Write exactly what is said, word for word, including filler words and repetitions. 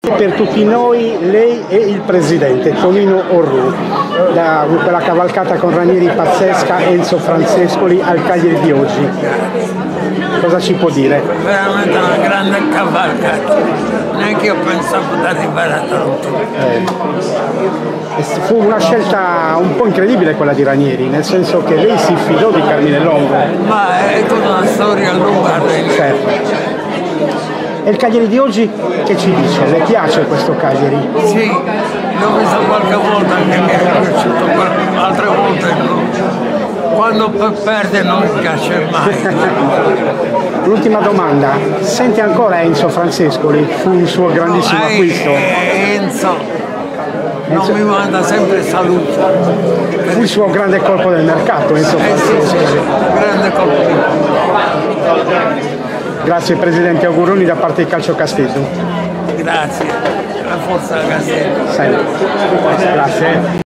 Per tutti noi lei è il presidente Tonino Orrù, da quella cavalcata con Ranieri pazzesca, Enzo Francescoli al Cagliari di oggi. Cosa ci può dire? Veramente una grande cavalcata, neanche io pensavo di arrivare a tanto. Eh, fu una scelta un po' incredibile quella di Ranieri, nel senso che lei si fidò di Carmine Longo. Ma è tutta una storia lunga. Certo. E il Cagliari di oggi che ci dice? Le piace questo Cagliari? Sì, l'ho visto qualche volta, anche mi è piaciuto, altre volte no. Quando perde non mi piace mai. L'ultima domanda, sente ancora Enzo Francescoli? Fu un suo grandissimo no, acquisto? Enzo non Enzo. mi manda sempre saluti. Fu il suo grande colpo del mercato, Enzo eh, Francescoli. Sì, sì, grande colpo. Grazie Presidente, auguroni da parte di Calcio Castello. Grazie, la forza Castello. Sempre. Grazie.